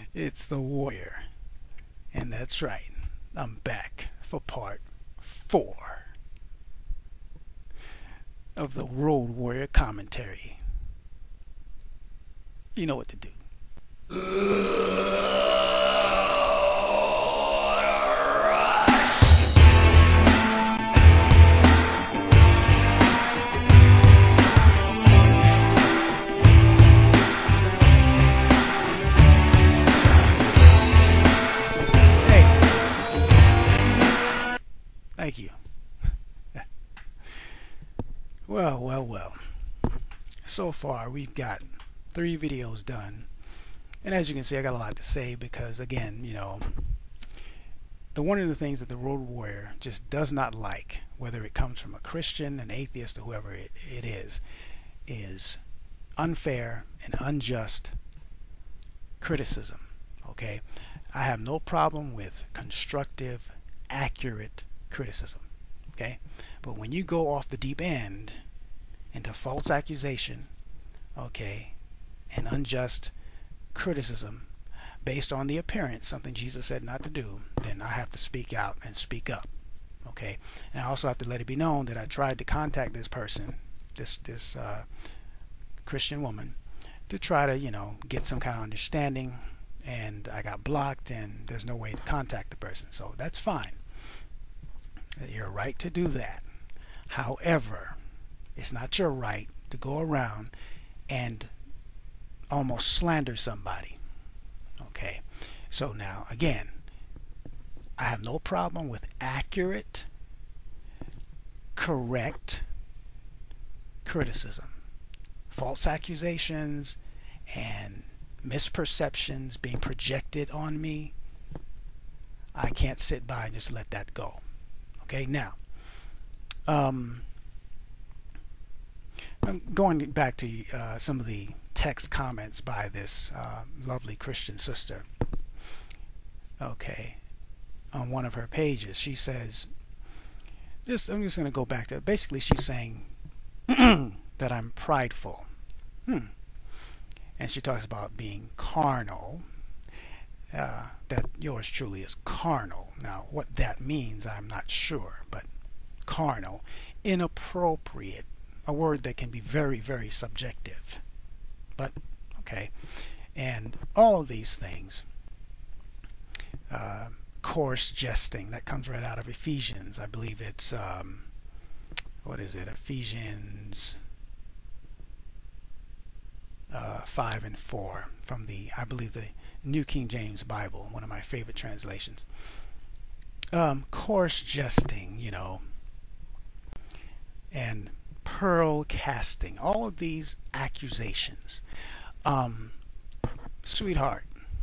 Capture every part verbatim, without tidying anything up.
It's the warrior. And that's right. I'm back for part four of the Road Warrior commentary. You know what to do. Thank you. Well, well, well. So far, we've got three videos done. And as you can see, I got a lot to say because, again, you know, the one of the things that the Road Warrior just does not like, whether it comes from a Christian, an atheist, or whoever it, it is, is unfair and unjust criticism. Okay? I have no problem with constructive, accurate criticism, okay? But when you go off the deep end into false accusation, okay, and unjust criticism based on the appearance, something Jesus said not to do, then I have to speak out and speak up, okay? And I also have to let it be known that I tried to contact this person, this this uh, Christian woman, to try to, you know, get some kind of understanding, and I got blocked, and there's no way to contact the person, so that's fine. You're right to do that. However, it's not your right to go around and almost slander somebody. Okay, so now again, I have no problem with accurate, correct criticism. False accusations and misperceptions being projected on me, I can't sit by and just let that go. Okay, now, um, I'm going back to uh, some of the text comments by this uh, lovely Christian sister. Okay, on one of her pages, she says, just, I'm just going to go back to, basically she's saying that I'm prideful. Hmm. And she talks about being carnal. Uh, that yours truly is carnal. Now, what that means, I'm not sure, but carnal, inappropriate, a word that can be very, very subjective. But, okay, and all of these things, uh, coarse jesting, that comes right out of Ephesians. I believe it's, um, what is it, Ephesians uh, five and four, from the, I believe, the New King James Bible, one of my favorite translations. Um, coarse jesting, you know, and pearl casting, all of these accusations. Um, sweetheart,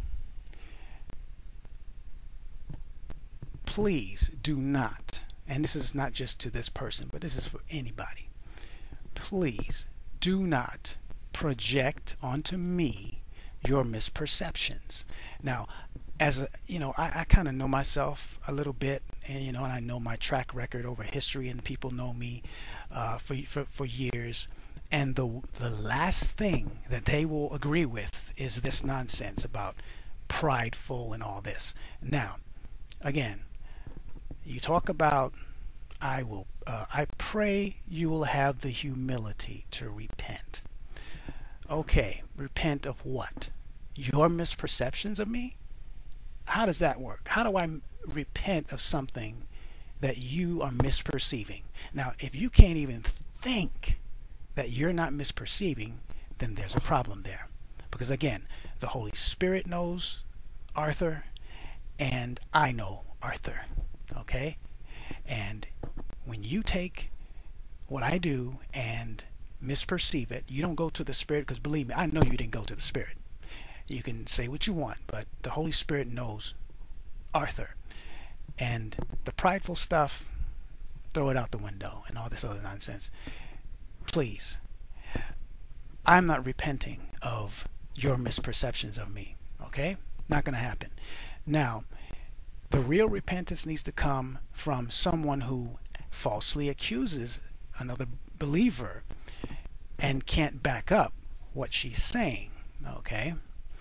please do not, and this is not just to this person, but this is for anybody, please do not project onto me your misperceptions. Now, as a, you know, I, I kind of know myself a little bit, and you know, and I know my track record over history, and people know me uh, for, for for years. And the the last thing that they will agree with is this nonsense about prideful and all this. Now, again, you talk about, I will, uh, I pray you will have the humility to repent. Okay, repent of what? Your misperceptions of me? How does that work? How do I repent of something that you are misperceiving? Now, if you can't even think that you're not misperceiving, then there's a problem there. Because again, the Holy Spirit knows Arthur, and I know Arthur. Okay? And when you take what I do and misperceive it, you don't go to the Spirit, because believe me, I know you didn't go to the Spirit. You can say what you want, but the Holy Spirit knows Arthur. And the prideful stuff, throw it out the window, and all this other nonsense. Please, I'm not repenting of your misperceptions of me. Okay? Not going to happen. Now, the real repentance needs to come from someone who falsely accuses another believer and can't back up what she's saying. Okay?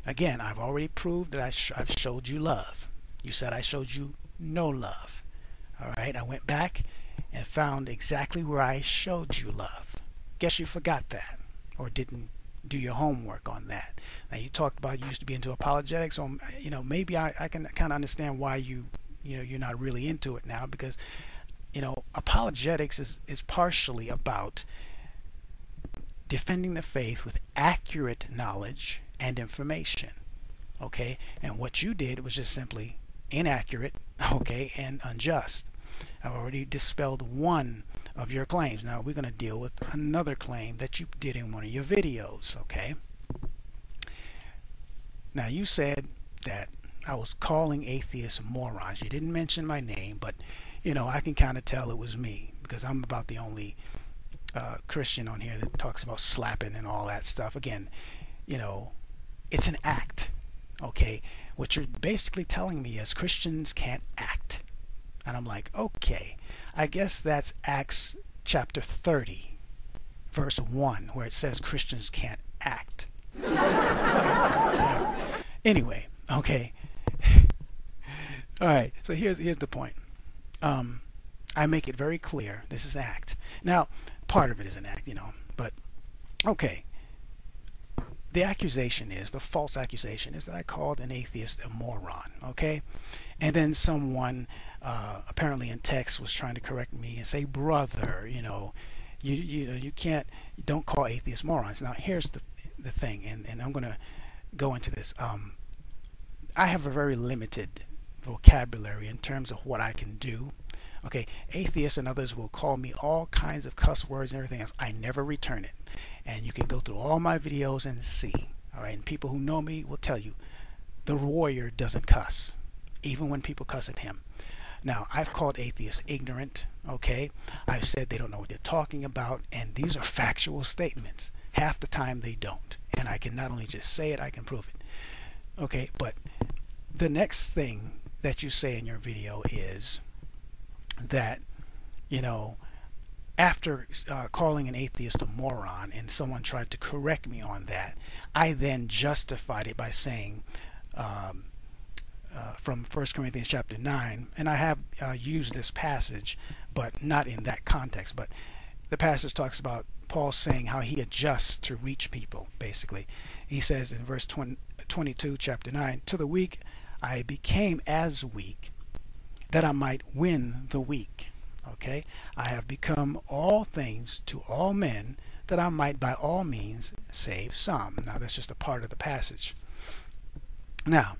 Again, I've already proved that I sh I've showed you love. You said I showed you no love. All right, I went back and found exactly where I showed you love. Guess you forgot that, or didn't do your homework on that. Now, you talked about you used to be into apologetics, so you know maybe I, I can kind of understand why you you know you're not really into it now, because you know apologetics is is partially about defending the faith with accurate knowledge and information. Okay, and what you did was just simply inaccurate, okay, and unjust. I've already dispelled one of your claims. Now we're going to deal with another claim that you did in one of your videos. Okay, now you said that I was calling atheists morons. You didn't mention my name, but you know I can kind of tell it was me, because I'm about the only uh, Christian on here that talks about slapping and all that stuff. Again, you know it's an act. Okay, what you're basically telling me is Christians can't act. And I'm like, okay, I guess that's Acts chapter thirty, verse one, where it says Christians can't act. Okay. Anyway, okay. All right, so here's, here's the point. Um, I make it very clear this is an act. Now, part of it is an act, you know, but okay. The accusation is, the false accusation is that I called an atheist a moron, okay? And then someone, uh, apparently in text, was trying to correct me and say, brother, you know, you you know, you can't, you don't call atheists morons. Now, here's the the thing, and, and I'm going to go into this. Um, I have a very limited vocabulary in terms of what I can do. Okay, atheists and others will call me all kinds of cuss words and everything else. I never return it. And you can go through all my videos and see. All right, and people who know me will tell you the warrior doesn't cuss, even when people cuss at him. Now, I've called atheists ignorant. Okay, I've said they don't know what they're talking about, and these are factual statements. Half the time they don't, and I can not only just say it, I can prove it. Okay, but the next thing that you say in your video is that, you know, after uh, calling an atheist a moron and someone tried to correct me on that, I then justified it by saying um, uh, from First Corinthians chapter nine, and I have uh, used this passage, but not in that context, but the passage talks about Paul saying how he adjusts to reach people, basically. He says in verse twenty-two, chapter nine, to the weak I became as weak, that I might win the weak. Okay, I have become all things to all men, that I might by all means save some. Now that's just a part of the passage. Now,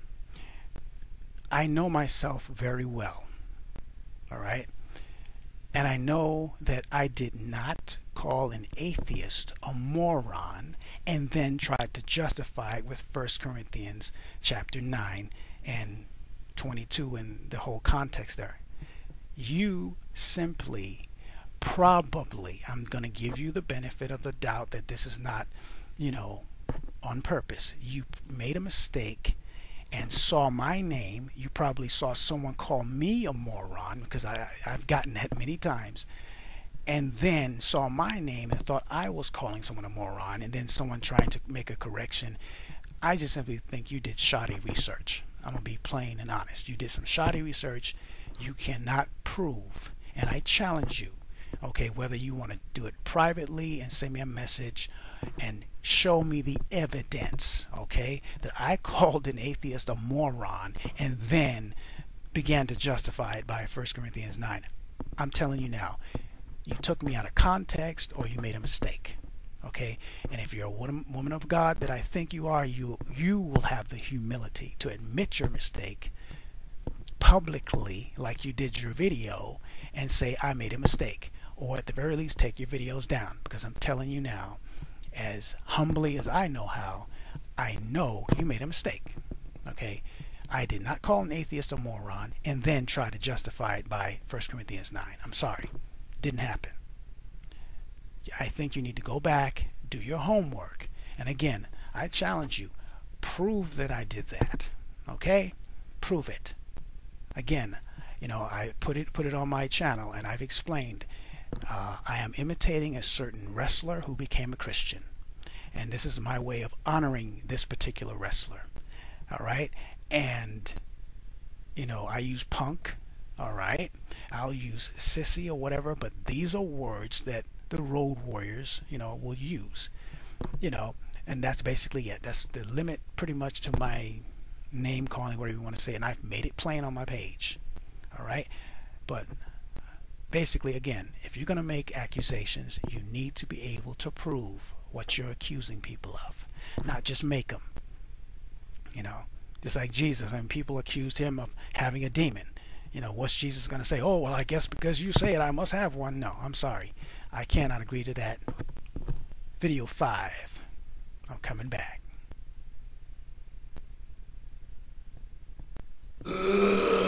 I know myself very well. All right, and I know that I did not call an atheist a moron and then tried to justify it with First Corinthians chapter nine and twenty-two and the whole context there. You simply, probably, I'm going to give you the benefit of the doubt that this is not, you know, on purpose. You made a mistake and saw my name. You probably saw someone call me a moron, because I, I've gotten that many times, and then saw my name and thought I was calling someone a moron, and then someone trying to make a correction. I just simply think you did shoddy research. I'm going to be plain and honest. You did some shoddy research. You cannot prove, and I challenge you, okay, whether you want to do it privately and send me a message and show me the evidence, okay, that I called an atheist a moron and then began to justify it by First Corinthians nine. I'm telling you now, you took me out of context or you made a mistake. Okay, and if you're a woman of God that I think you are, you you will have the humility to admit your mistake publicly, like you did your video, and say I made a mistake, or at the very least take your videos down, because I'm telling you now, as humbly as I know how, I know you made a mistake. Okay, I did not call an atheist a moron and then try to justify it by First Corinthians nine. I'm sorry, didn't happen. I think you need to go back, do your homework, and again, I challenge you, prove that I did that. Okay, prove it. Again, you know, I put it put it on my channel, and I've explained uh, I am imitating a certain wrestler who became a Christian, and this is my way of honoring this particular wrestler. all right? And, you know, I use punk, all right? I'll use sissy or whatever, but these are words that the road warriors, you know, will use, you know, and that's basically it. That's the limit pretty much to my name calling, whatever you want to say, and I've made it plain on my page, all right? But basically, again, if you're going to make accusations, you need to be able to prove what you're accusing people of, not just make them. You know, just like Jesus, and people accused him of having a demon. You know, what's Jesus going to say? Oh, well, I guess because you say it, I must have one. No, I'm sorry. I cannot agree to that. Video five. I'm coming back.